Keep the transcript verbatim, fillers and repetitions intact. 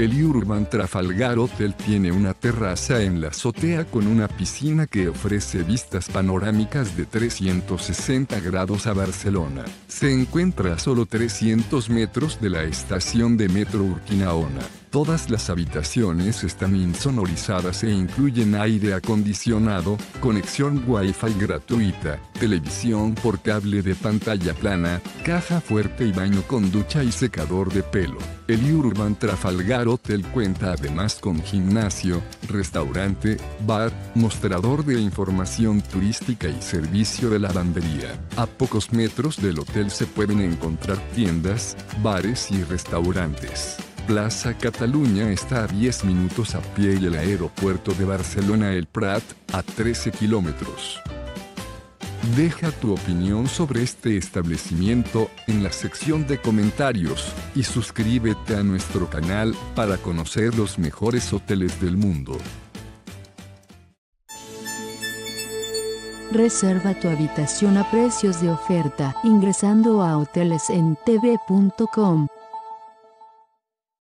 El Urban Trafalgar Hotel tiene una terraza en la azotea con una piscina que ofrece vistas panorámicas de trescientos sesenta grados a Barcelona. Se encuentra a solo trescientos metros de la estación de metro Urquinaona. Todas las habitaciones están insonorizadas e incluyen aire acondicionado, conexión Wi-Fi gratuita, televisión por cable de pantalla plana, caja fuerte y baño con ducha y secador de pelo. El Urban Trafalgar Hotel cuenta además con gimnasio, restaurante, bar, mostrador de información turística y servicio de lavandería. A pocos metros del hotel se pueden encontrar tiendas, bares y restaurantes. Plaza Cataluña está a diez minutos a pie y el aeropuerto de Barcelona El Prat, a trece kilómetros. Deja tu opinión sobre este establecimiento en la sección de comentarios y suscríbete a nuestro canal para conocer los mejores hoteles del mundo. Reserva tu habitación a precios de oferta ingresando a hoteles en t v punto com.